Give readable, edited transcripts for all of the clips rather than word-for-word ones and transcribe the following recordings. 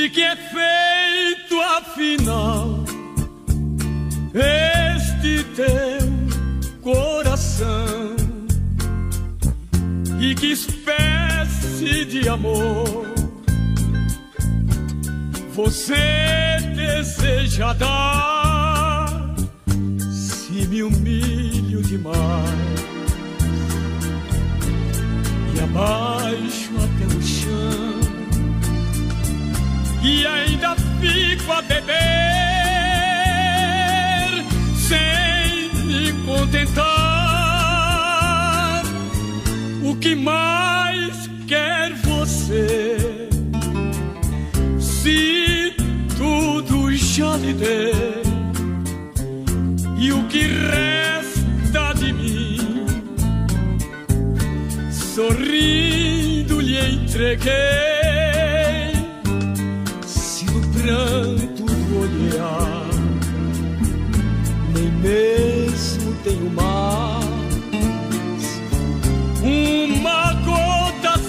de que é feito afinal este teu coração, e que espécie de amor você deseja dar, se me humilho demais e abaixo até o chão, e ainda fico a beber sem me contentar. O que mais quer você, se tudo já lhe dei, e o que resta de mim, sorrindo lhe entreguei. Se no pranto do olhar nem mesmo tenho mais uma gota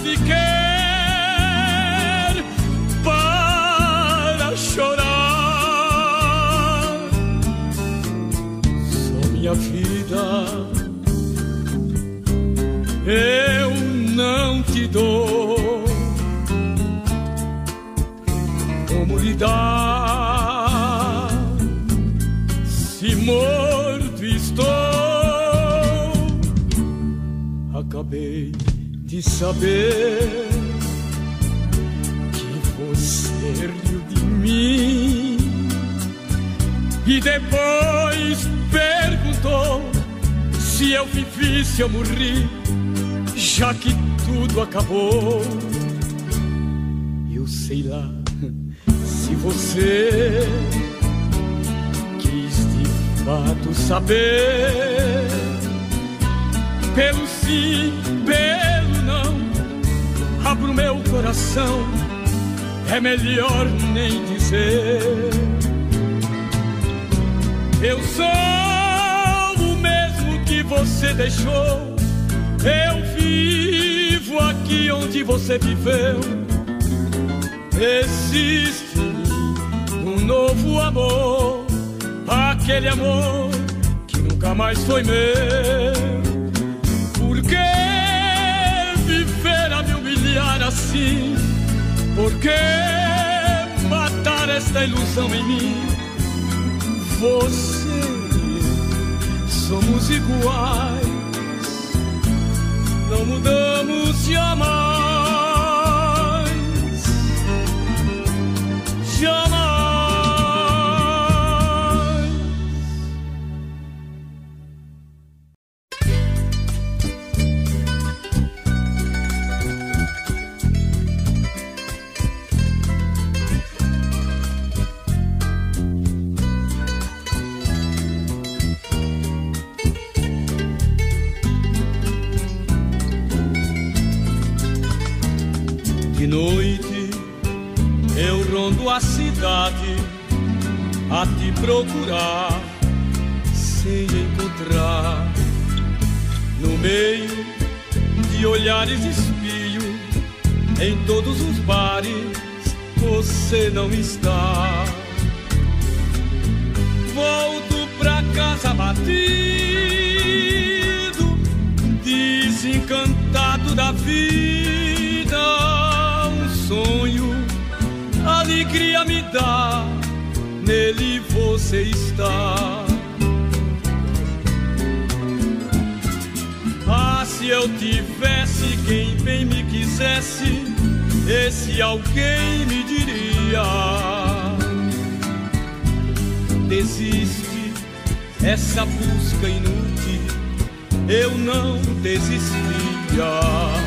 sequer para chorar, só minha vida eu não te dou. Como lhe dar, se morto estou? Acabei de saber que você riu de mim e depois perguntou se eu vivi, se eu morri, já que tudo acabou. Eu sei lá se você quis de fato saber, pelo sim, pelo não, abro meu coração, é melhor nem dizer. Eu sou o mesmo que você deixou, eu vivo aqui onde você viveu. Existe um novo amor, aquele amor que nunca mais foi meu. Por que viver a me humilhar assim? Por que matar esta ilusão em mim? Você e eu somos iguais, não mudamos jamais. Jamais. De noite eu rondo a cidade a te procurar, sem encontrar. No meio de olhares espio, em todos os bares você não está. Volto pra casa batido, desencantado da vida. Um sonho, alegria me dá, nele você está. Ah, se eu tivesse quem bem me quisesse, esse alguém me diria: desiste, essa busca inútil, eu não desistia.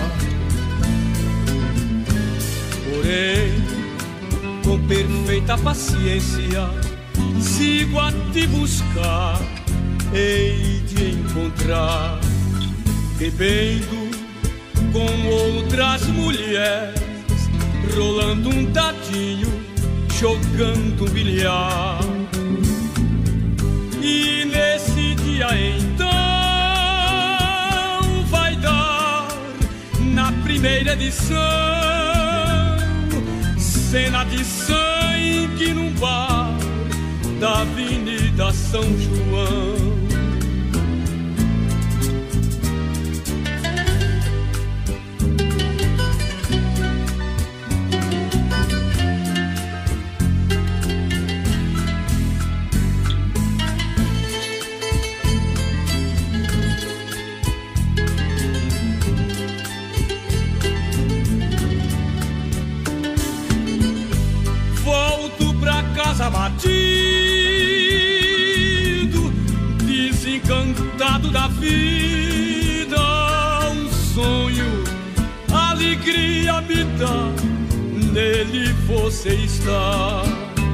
Porém, com perfeita paciência, sigo a te buscar, hei de encontrar, bebendo com outras mulheres, rolando um dadinho, jogando bilhar. E nesse dia então vai dar, na primeira edição, cena de sangue num bar da Avenida São João. Abatido, desencantado da vida, um sonho, alegria me dá, nele você está.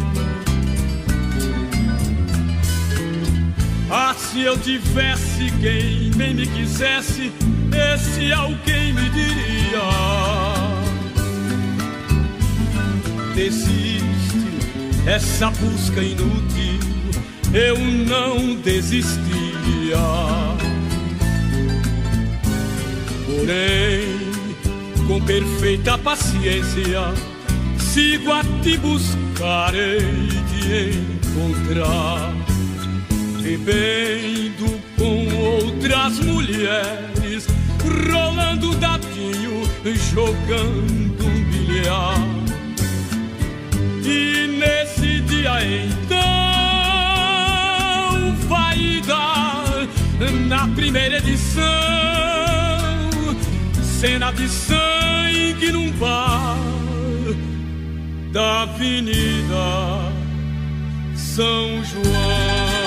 Ah, se eu tivesse quem bem me quisesse, esse alguém me diria: desiste, essa busca inútil, eu não desistia. Porém, com perfeita paciência, sigo a te buscar e te encontrar. Bebendo com outras mulheres, rolando dadinho, jogando um bilhar. E nesse dia então vai dar, na primeira edição, cena de sangue num bar da Avenida São João.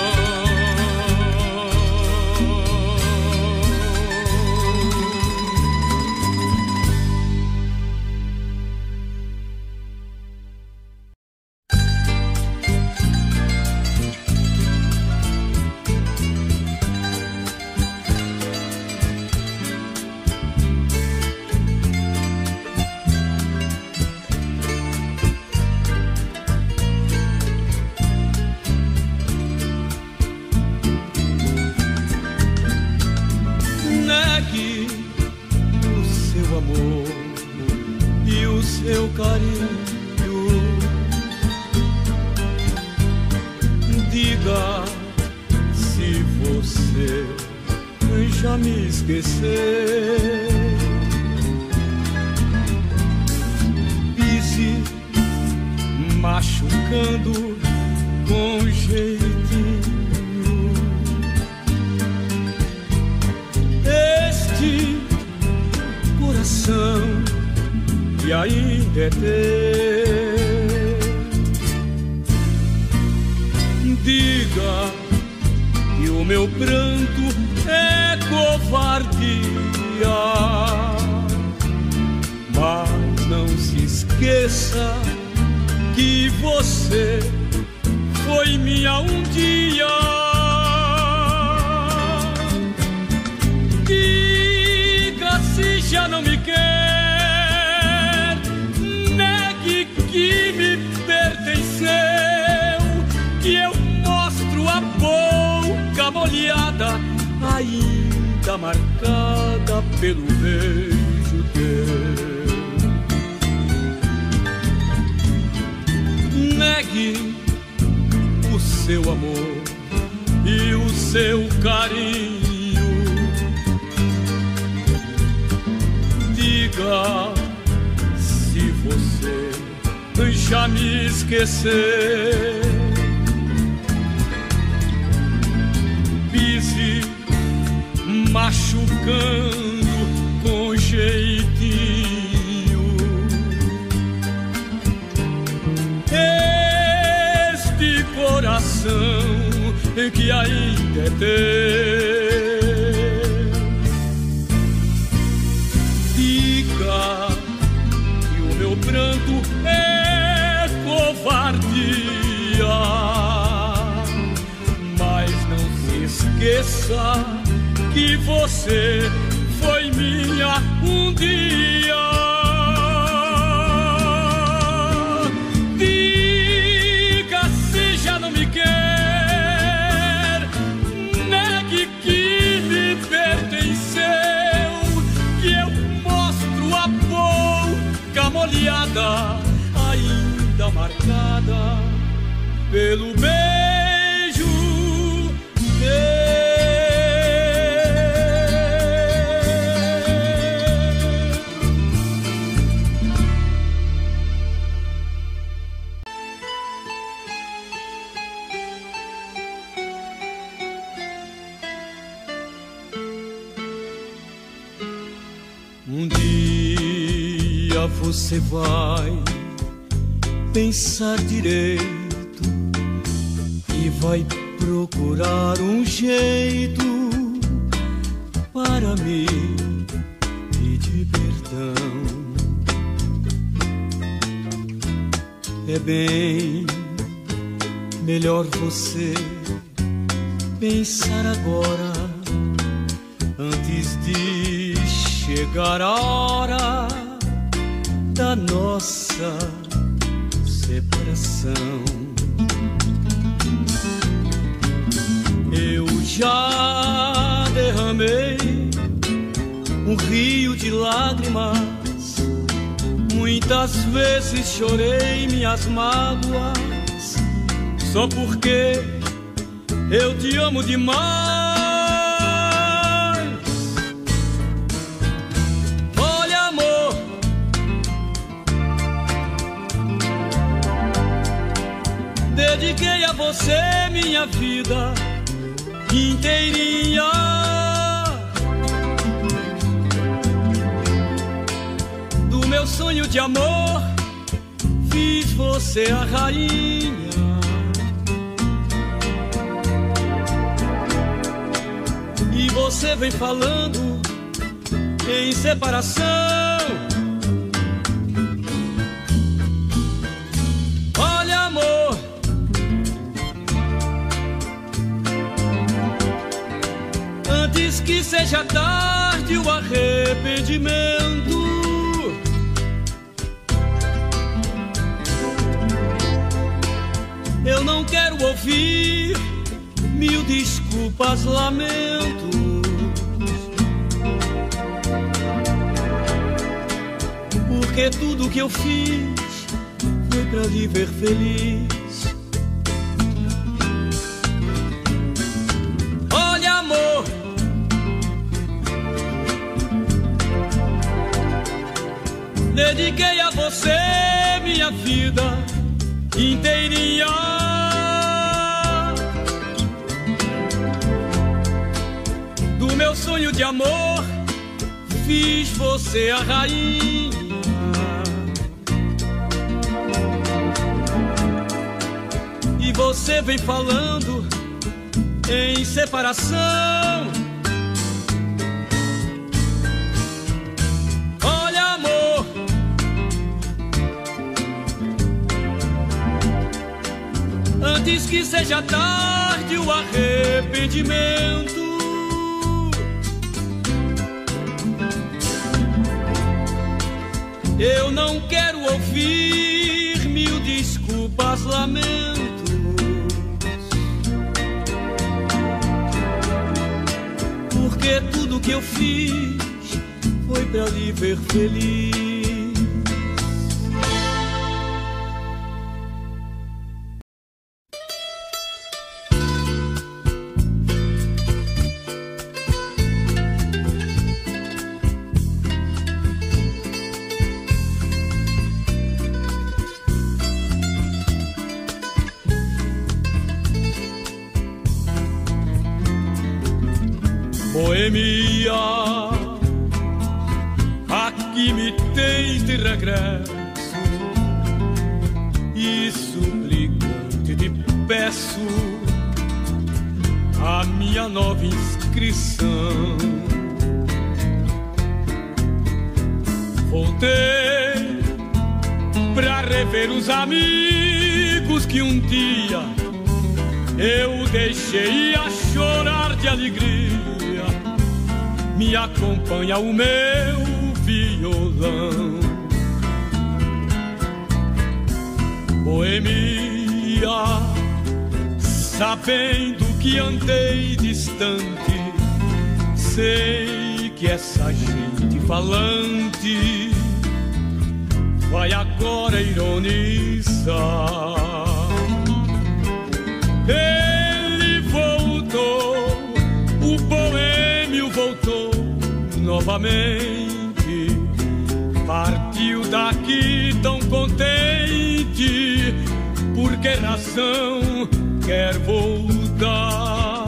Diga se você já me esqueceu. Pise machucando com jeitinho este coração que ainda é teu. Diga que o meu pranto é covardia, mas não se esqueça que você foi minha um dia. Diga se já não me quer, negue que me pertenceu, que eu mostro a boca molhada, ainda marcada pelo beijo teu. Negue o seu amor e o seu carinho. Diga se você já me esqueceu. Pise machucando com jeitinho este coração que ainda é teu. Diga que o meu pranto é covardia, mas não se esqueça que você foi minha um dia. Diga se já não me quer, negue que me pertenceu, que eu mostro a boca molhada ainda pelo beijo teu. Um dia você vai pensar direito e vai procurar um jeito para me pedir perdão. É bem melhor você pensar agora, antes de chegar a hora da nossa separação. Eu já derramei um rio de lágrimas, muitas vezes chorei minhas mágoas, só porque eu te amo demais. Dediquei a você minha vida inteirinha. Do meu sonho de amor fiz você a rainha. E você vem falando em separação. Olha, amor, antes que seja tarde o arrependimento, eu não quero ouvir mil desculpas, lamentos, porque tudo que eu fiz foi pra lhe ver feliz. Olha, amor, dediquei a você minha vida inteirinha. Do meu sonho de amor fiz você a rainha. E você vem falando em separação. Olha, amor, antes que seja tarde o arrependimento, eu não quero ouvir mil desculpas, lamentos, porque tudo que eu fiz foi pra lhe ver feliz. Boemia, aqui me tens de regresso, e suplicante te peço a minha nova inscrição. Voltei pra rever os amigos que um dia eu deixei a chorar de alegria. Me acompanha o meu violão. Boemia, sabendo que andei distante, sei que essa gente falante vai agora ironizar. novamente. Partiu daqui tão contente, por que razão quer voltar?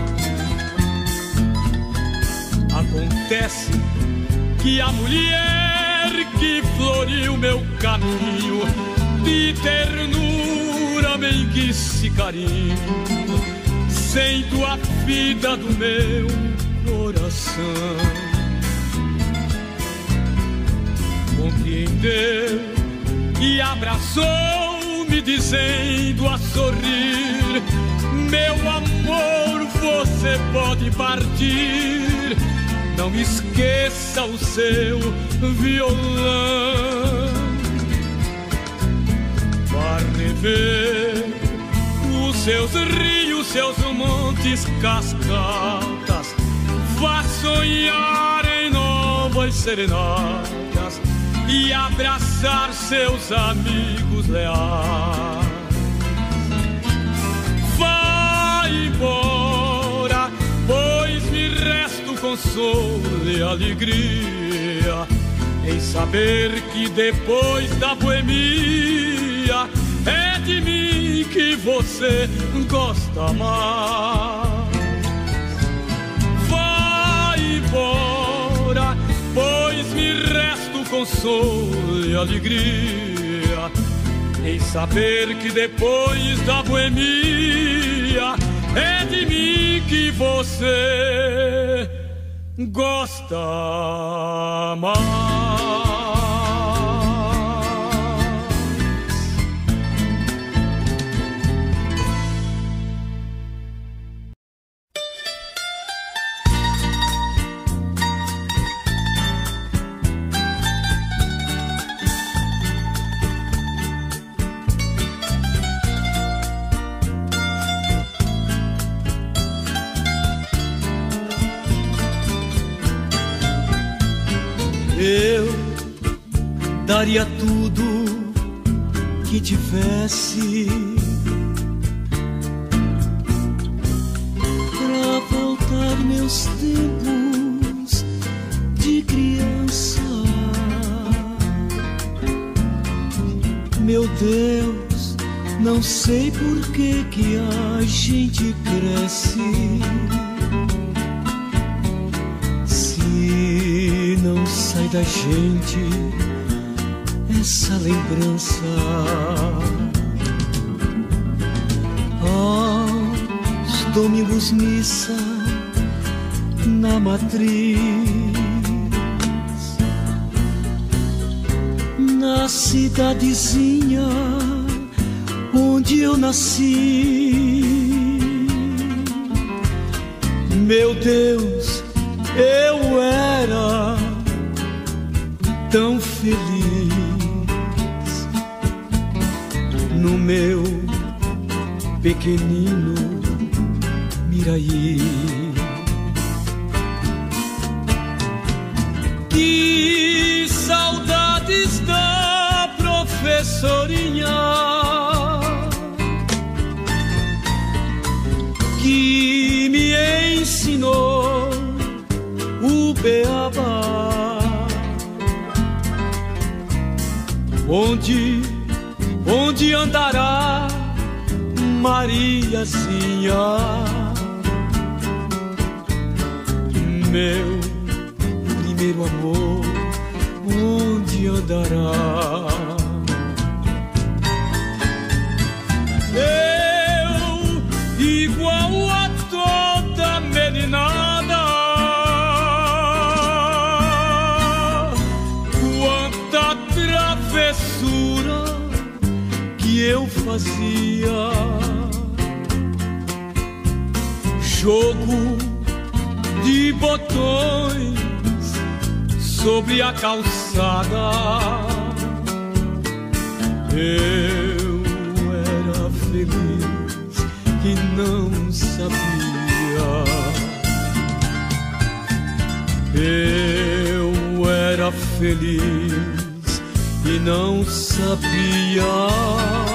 Acontece que a mulher que floriu meu caminho, de ternura bem que se carinho, sendo a vida do meu coração. Compreendeu e abraçou-me dizendo a sorrir: meu amor, você pode partir, não esqueça o seu violão. Vá rever os seus rios, seus montes, cascatas, vá sonhar em novas serenatas e abraçar seus amigos leais. Vá embora, pois me resta o consolo e alegria em saber que depois da boemia é de mim que você gosta mais. Vá embora, pois me resta o consolo e alegria em saber que depois da boemia é de mim que você gosta mais. Eu daria tudo que tivesse pra voltar meus tempos de criança. Meu Deus, não sei por que a gente cresce, não sai da gente essa lembrança. Aos domingos missa na matriz, na cidadezinha onde eu nasci. Meu Deus, eu era tão feliz no meu pequenino Miraí. Que saudades da professorinha que me ensinou o beabá. Onde andará Mariazinha, meu primeiro amor, onde andará? Eu, igual a toda meninada, quanta travessura que eu fazia, jogo de botões sobre a calçada. Eu era feliz e não sabia. Eu era feliz e não sabia.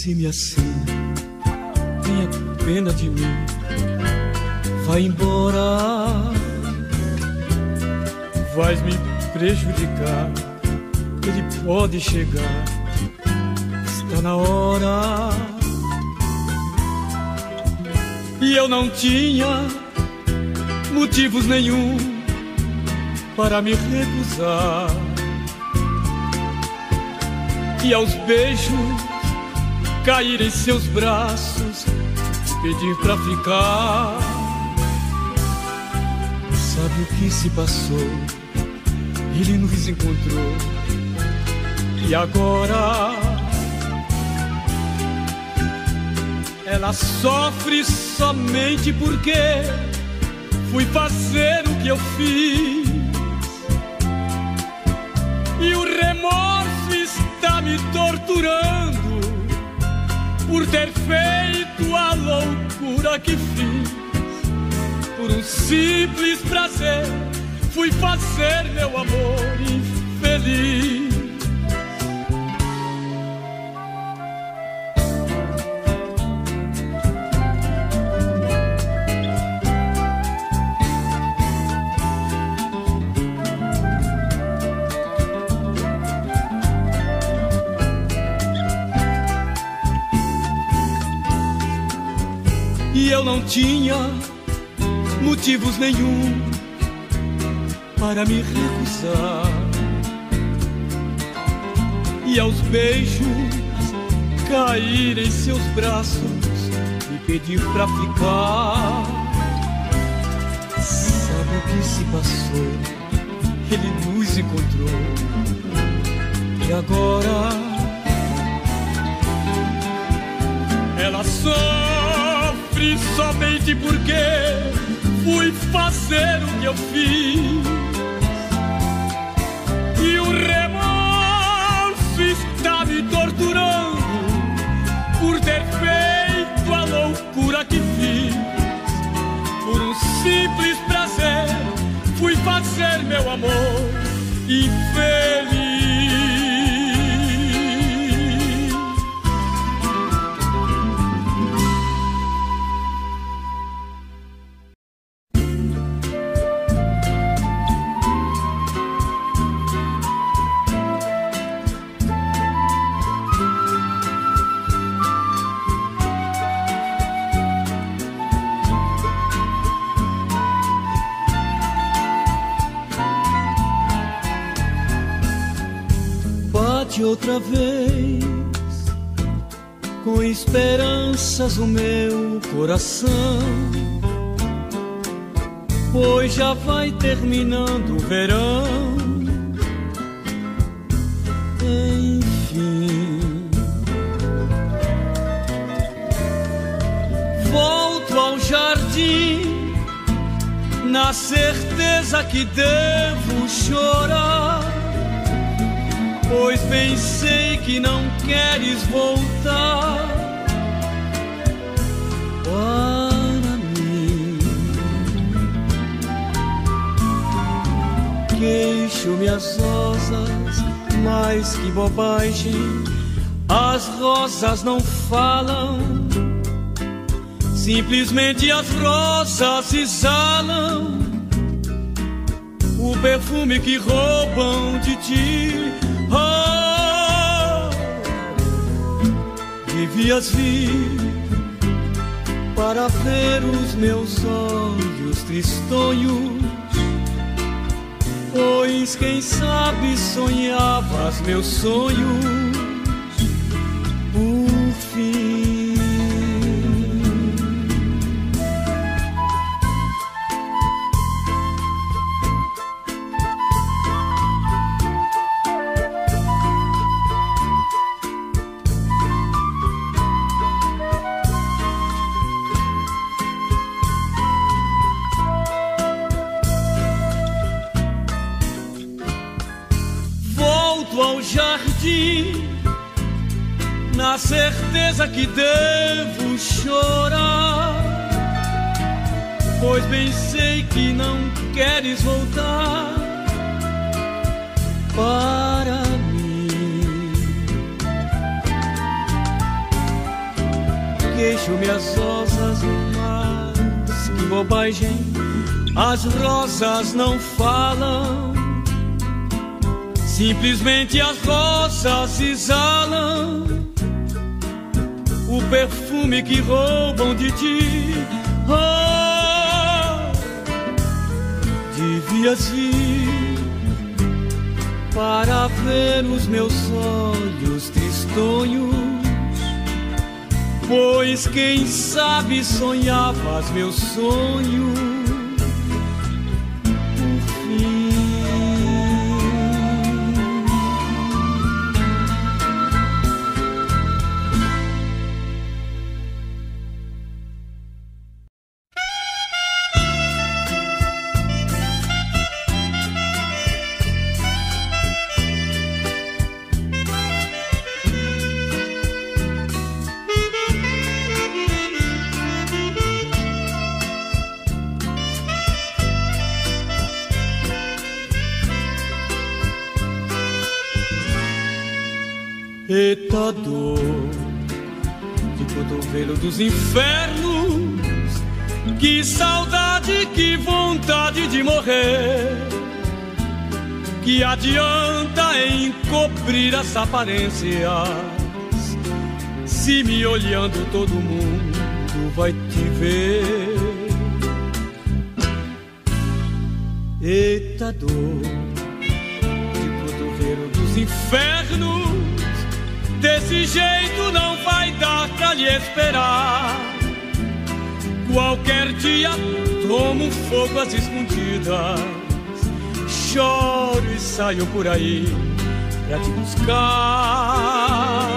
disse-me assim: tenha pena de mim, vai embora, vais me prejudicar, ele pode chegar, está na hora. E eu não tinha motivos nenhum para me recusar, e aos beijos cair em seus braços, pedir pra ficar. Sabe o que se passou? Ele nos encontrou, e agora ela sofre somente porque fui fazer o que eu fiz, e o remorso está me torturando por ter feito a loucura que fiz. Por um simples prazer fui fazer meu amor infeliz. E eu não tinha motivos nenhum para me recusar, e aos beijos cair em seus braços, me pedir pra ficar. Sabe o que se passou? Ele nos encontrou, e agora ela sofre somente porque fui fazer o que eu fiz, e o remorso está me torturando por ter feito a loucura que fiz. Por um simples prazer fui fazer meu amor infeliz. Outra vez, com esperanças o meu coração, pois já vai terminando o verão. Enfim, volto ao jardim na certeza que devo chorar, pois bem sei que não queres voltar para mim. Queixo-me as rosas, mas que bobagem, as rosas não falam, simplesmente as rosas exalam o perfume que roubam de ti. Devias vir para ver os meus olhos tristonhos, pois quem sabe sonhavas meus sonhos por fim. Ao jardim na certeza que devo chorar, pois bem sei que não queres voltar para mim. queixo-me as rosas, mas que bobagem, as rosas não falam. Simplesmente as rosas exalam o perfume que roubam de ti. Oh, devias ir para ver os meus olhos tristonhos, pois quem sabe sonhavas meus sonhos por fim. Eita dor de cotovelo dos infernos, que saudade, que vontade de morrer. Que adianta encobrir as aparências, se me olhando todo mundo vai te ver. Eita dor de cotovelo dos infernos, desse jeito não vai dar pra lhe esperar. Qualquer dia tomo um fogo às escondidas, choro e saio por aí pra te buscar.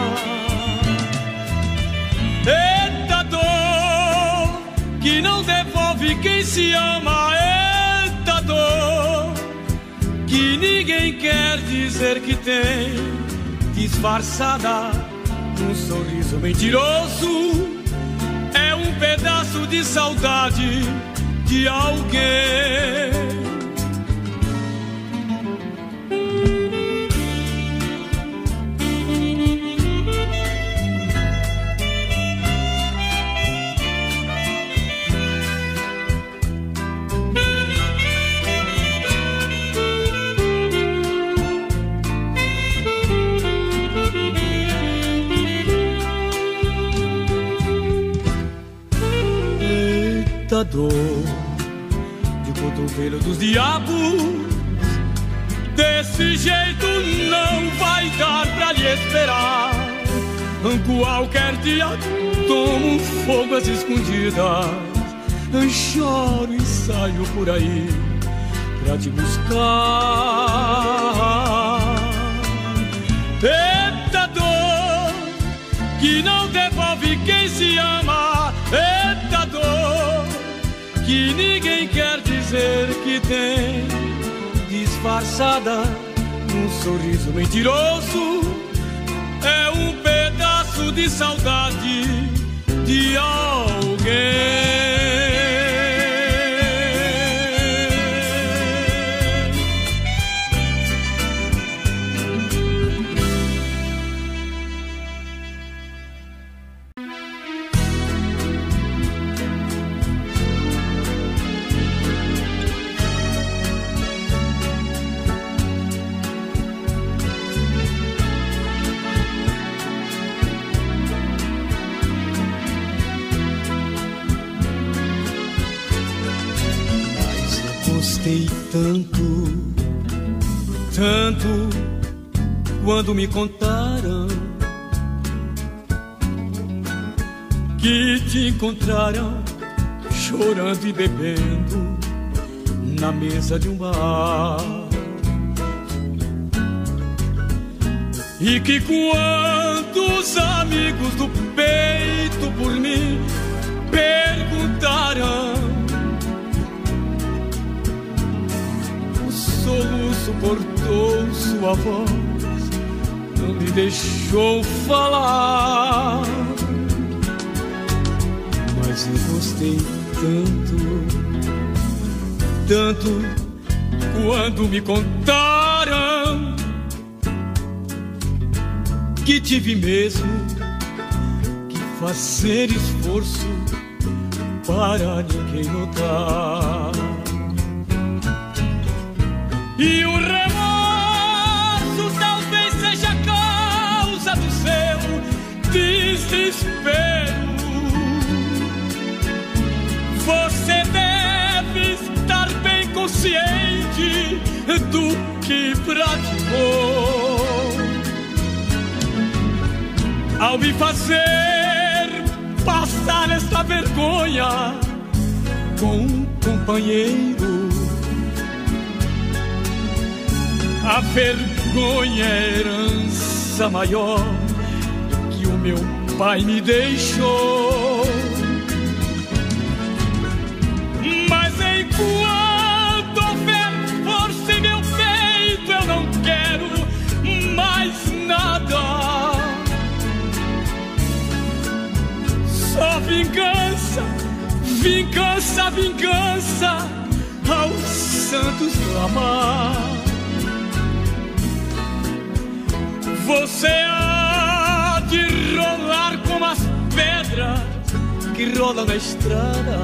Eita dor que não devolve quem se ama. Eita dor que ninguém quer dizer que tem, disfarçada num sorriso mentiroso. É um pedaço de saudade de alguém. Eita dor de cotovelo dos diabos, desse jeito não vai dar pra lhe esperar. Qualquer dia tomo um fogo às escondidas, choro e saio por aí pra te buscar. Eita dor que não devolve quem se ama. Eita dor que ninguém quer dizer que tem, disfarçada num sorriso mentiroso. É um pedaço de saudade de alguém. Gostei tanto, tanto, quando me contaram que te encontraram chorando e bebendo na mesa de um bar. E que quando os amigos do peito por mim perguntaram, soluço cortou sua voz, não me deixou falar. Mas eu gostei tanto, tanto, quando me contaram que tive mesmo que fazer esforço para ninguém notar. E o remorso talvez seja a causa do seu desespero. Você deve estar bem consciente do que praticou ao me fazer passar esta vergonha com um companheiro. A vergonha é herança maior que o meu pai me deixou. Mas enquanto houver força em meu peito, eu não quero mais nada. Só vingança, vingança, vingança aos santos clamar. Você há de rolar como as pedras que rolam na estrada,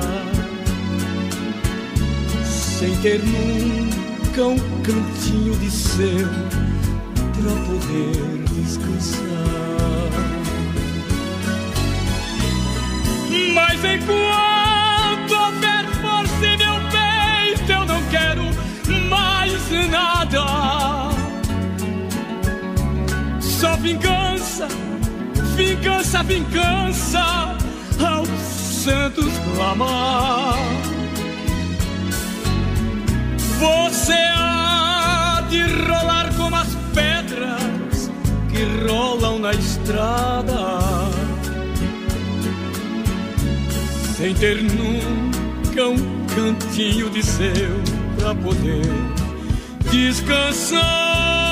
sem ter nunca um cantinho de seu pra poder descansar. Mas enquanto houver força em meu peito, eu não quero mais nada. Só vingança, vingança, vingança aos santos clamar. Você há de rolar como as pedras que rolam na estrada, sem ter nunca um cantinho de seu pra poder descansar.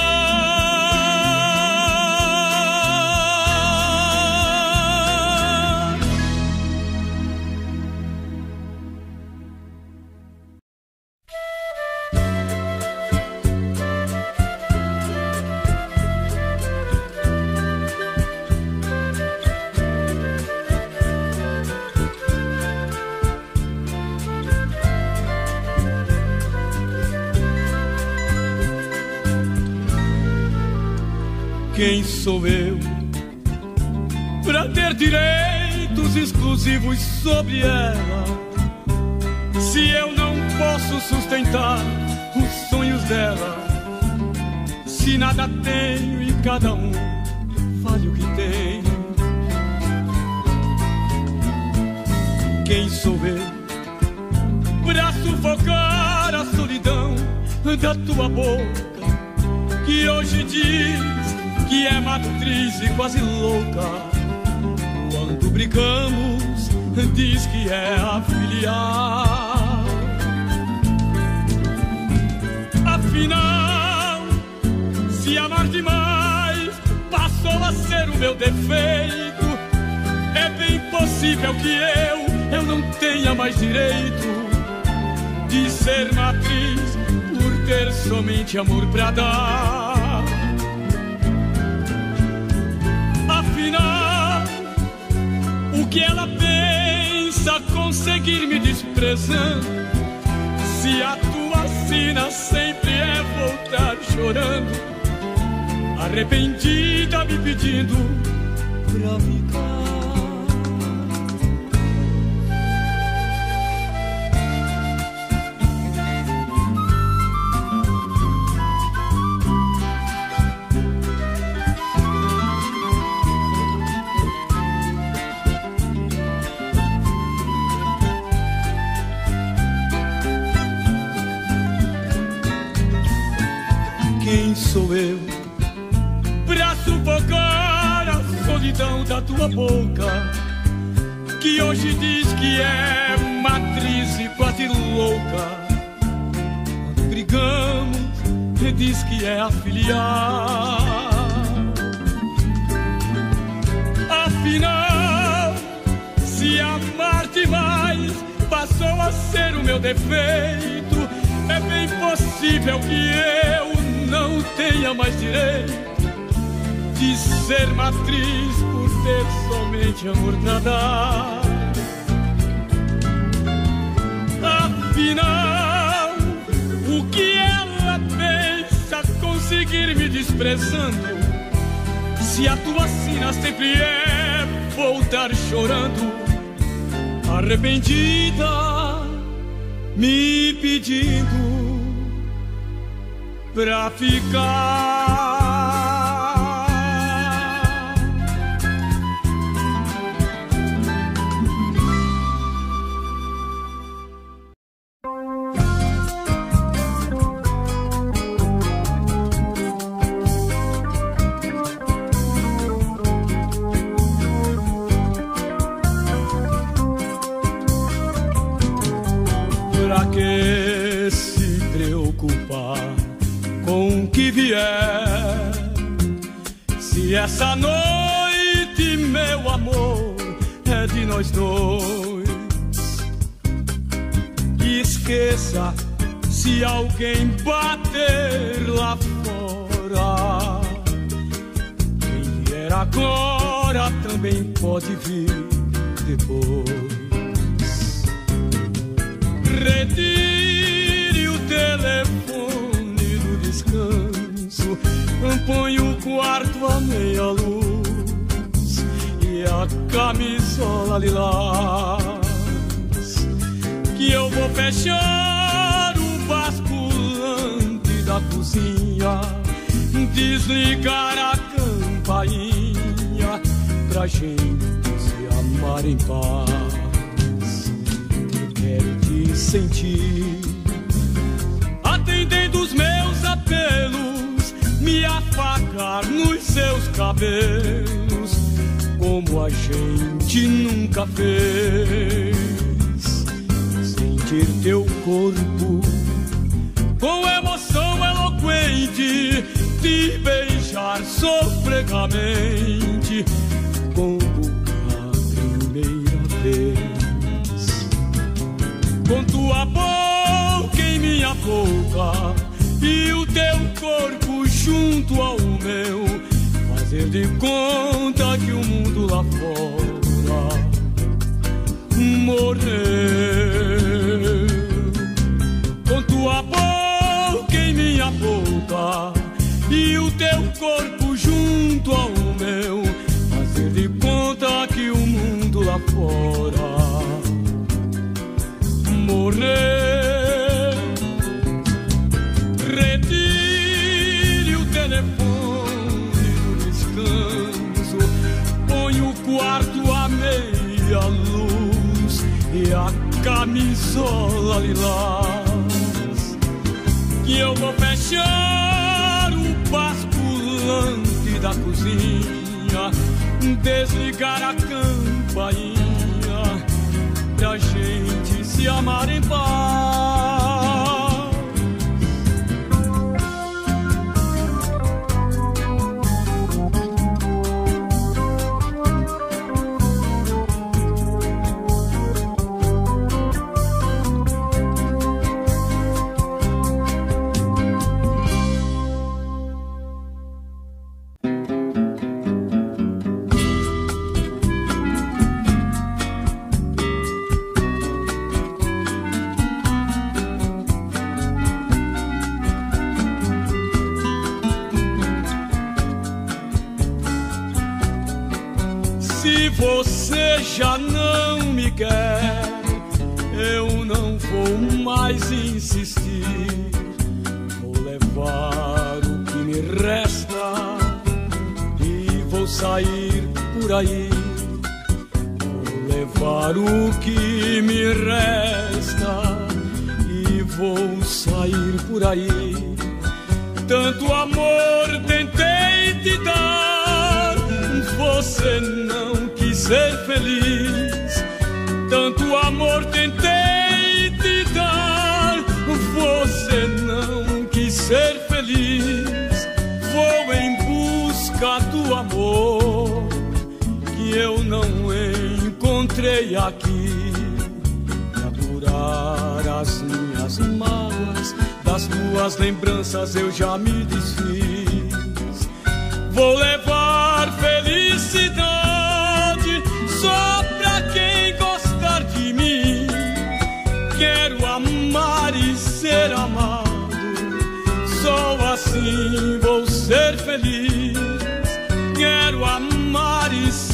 Quem sou eu pra ter direitos exclusivos sobre ela, se eu não posso sustentar os sonhos dela? Se nada tenho e cada um vale o que tem. Quem sou eu pra sufocar a solidão da tua boca, que hoje diz que é matriz e quase louca? Quando brigamos, diz que é a filial. Afinal, se amar demais passou a ser o meu defeito, é bem possível que eu não tenha mais direito de ser matriz por ter somente amor pra dar. Afinal, o que ela pensa conseguir me desprezando, se a tua sina sempre é voltar chorando, arrependida me pedindo pra ficar. Quem sou eu pra sufocar a solidão da tua boca, que hoje diz que é matriz e quase louca? Quando brigamos, diz que é a filial. Afinal, se amar demais passou a ser o meu defeito, é bem possível que eu não tenha mais direito de ser matriz por ter somente amor pra dar. Afinal, o que ela pensa conseguir me desprezando? Se a tua sina sempre é voltar chorando, arrependida, me pedindo pra ficar. Pra que se preocupar com o que vier, se essa noite, meu amor, é de nós dois? Esqueça se alguém bater lá fora. Quem vier agora também pode vir depois. Retire o telefone do descanso, põe o quarto a meia luz e a camisola lilás, que eu vou fechar o basculante da cozinha, desligar a campainha pra gente se amar em paz. Sentir, atendendo os meus apelos, me afagar nos seus cabelos, como a gente nunca fez. Sentir teu corpo com emoção eloquente, te beijar sofregamente, como a primeira vez. Com tua boca em minha boca e o teu corpo junto ao meu, fazer de conta que o mundo lá fora morreu. Com tua boca em minha boca e o teu corpo junto ao meu, fazer de conta que o mundo lá fora morrer. Retire o telefone do descanso, põe o quarto a meia luz e a camisola lilás, que eu vou fechar o basculante da cozinha, desligar a campainha pra gente se amar em paz. Se você já não me quer, eu não vou mais insistir. Vou levar o que me resta e vou sair por aí. Vou levar o que me resta e vou sair por aí. Tanto amor tentei te dar, você não quis ser feliz. Tanto amor tentei te dar, você não quis ser feliz. Vou em busca do amor que eu não encontrei aqui, pra curar as minhas mágoas. Das tuas lembranças eu já me desfiz. Vou levar felicidade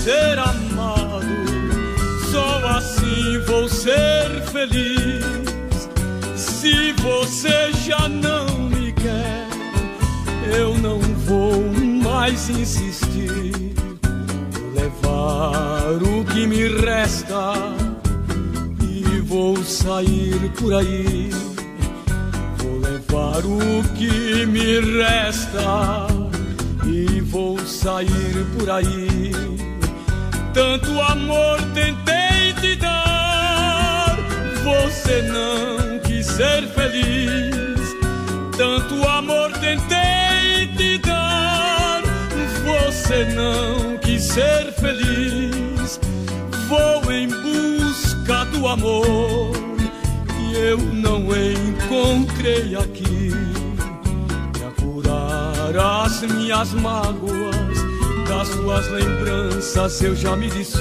ser amado. Só assim vou ser feliz. Se você já não me quer, eu não vou mais insistir. Vou levar o que me resta e vou sair por aí. Vou levar o que me resta e vou sair por aí. Tanto amor tentei te dar, você não quis ser feliz. Tanto amor tentei te dar, você não quis ser feliz. Vou em busca do amor que eu não encontrei aqui, pra curar as minhas mágoas. Das suas lembranças eu já me desfiz,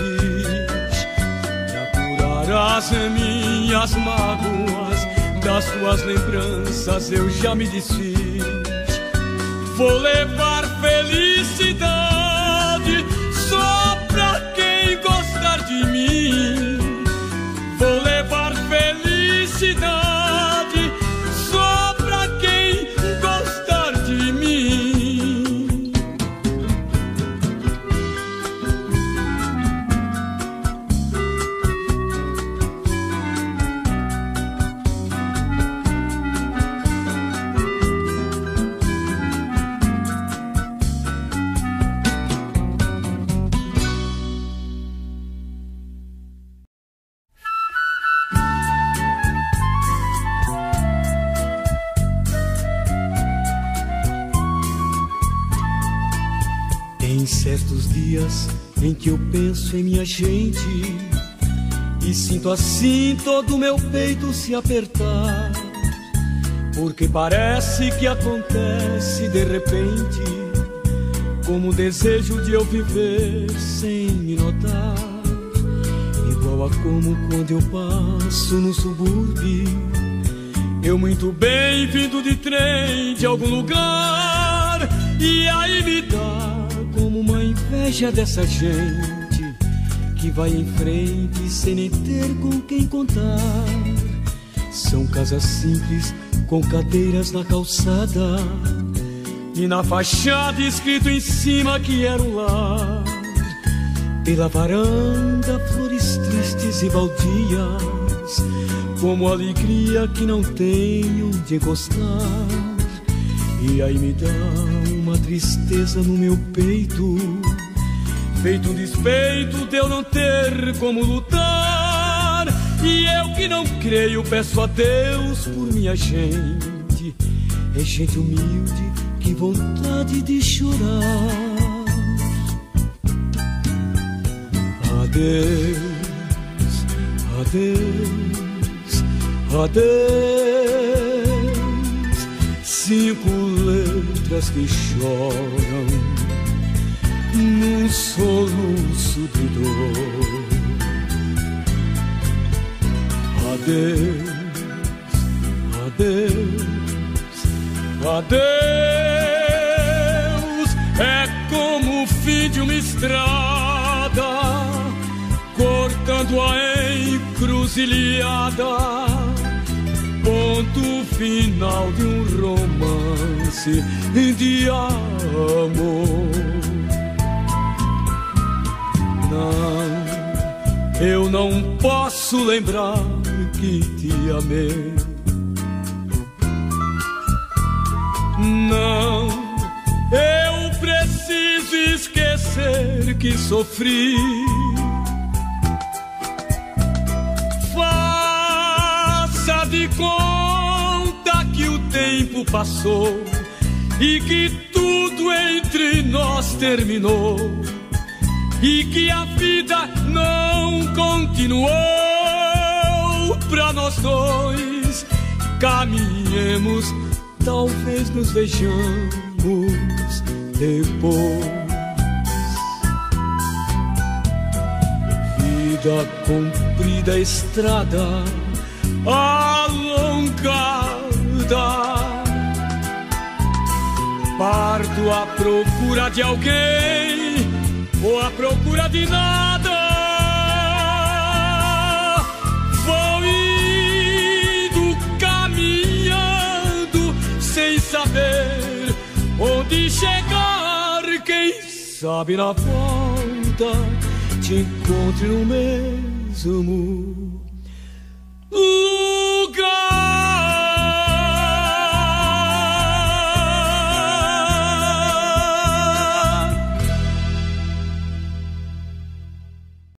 pra curar as minhas mágoas. Das suas lembranças eu já me desfiz. Vou levar felicidade só pra quem gostar de mim. Vou levar felicidade só pra quem gostar de mim. Certos dias em que eu penso em minha gente e sinto assim todo o meu peito se apertar, porque parece que acontece de repente, como o desejo de eu viver sem me notar, igual a como quando eu passo no subúrbio, eu muito bem vindo de trem de algum lugar, e aí me dá como uma inveja dessa gente que vai em frente sem nem ter com quem contar. São casas simples com cadeiras na calçada e na fachada escrito em cima que era um lar. Pela varanda flores tristes e baldias, como alegria que não tem onde encostar. E aí me dá uma tristeza no meu peito, feito um despeito de eu não ter como lutar. E eu que não creio peço a Deus por minha gente. É gente humilde, que vontade de chorar. Adeus, adeus, adeus. 5 letras que choram num soluço de dor. Adeus, adeus, adeus. É como o fim de uma estrada, cortando a encruzilhada, ponto final de um romance de amor. Não, eu não posso lembrar que te amei. Não, eu preciso esquecer que sofri. Faça de conta que o tempo passou e que tudo entre nós terminou, e que a vida não continuou pra nós dois. Caminhemos, talvez nos vejamos depois. Vida comprida, estrada alongada, parto à procura de alguém ou à procura de nada. Vou indo, caminhando, sem saber onde chegar. Quem sabe na volta te encontre no mesmo lugar.